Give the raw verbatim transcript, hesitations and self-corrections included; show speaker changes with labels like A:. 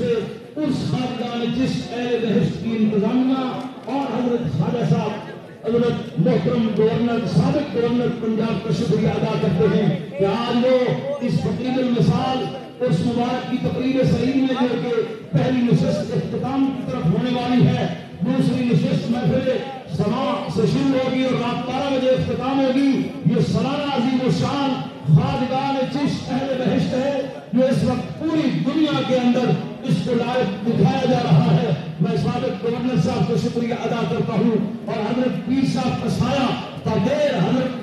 A: से उस खानदान जिस अहले बहस की इंतजामिया और हजरत ख्वाजा साहब हजरत मोहतरम गवर्नर साबिक गवर्नर पंजाब का शुक्रिया अदा करते हैं कि आज वो इस तकरीबल मिसाल उस मुबारक की तकरीर सईद में जो कि पहली नशिस्त इख्तिताम की तरफ होने वाली है, दूसरी नशिस्त महफिल समा से शुरू होगी और रात बारह बजे इख्तिताम होगी। ये सालाना अजीम शान खादिगान चिश्त अहले बहिश्त है जो इस वक्त पूरी दुनिया के अंदर इसको लायक दिखाया जा रहा है। मैं साबिक गवर्नर साहब को शुक्रिया अदा करता हूँ और हजरत पीर साहब का साया तादेर हजरत